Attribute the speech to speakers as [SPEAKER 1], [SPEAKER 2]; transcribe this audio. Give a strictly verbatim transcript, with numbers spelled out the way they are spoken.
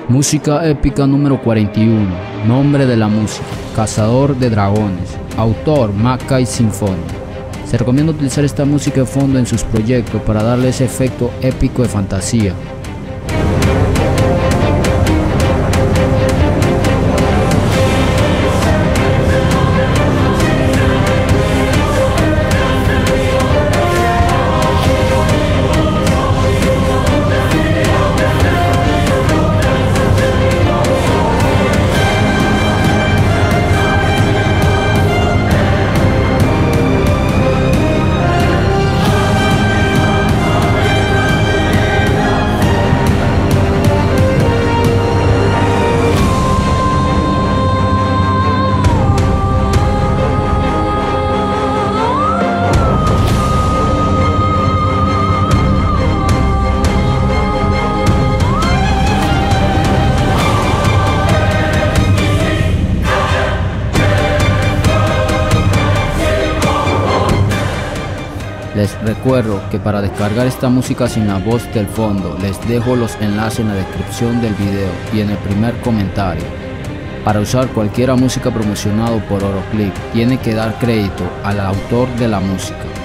[SPEAKER 1] Música épica número cuarenta y uno. Nombre de la música: Cazador de Dragones. Autor: Mackay Symphony. Se recomienda utilizar esta música de fondo en sus proyectos para darle ese efecto épico de fantasía. Les recuerdo que para descargar esta música sin la voz del fondo, les dejo los enlaces en la descripción del video y en el primer comentario. Para usar cualquier música promocionada por Oroclip, tiene que dar crédito al autor de la música.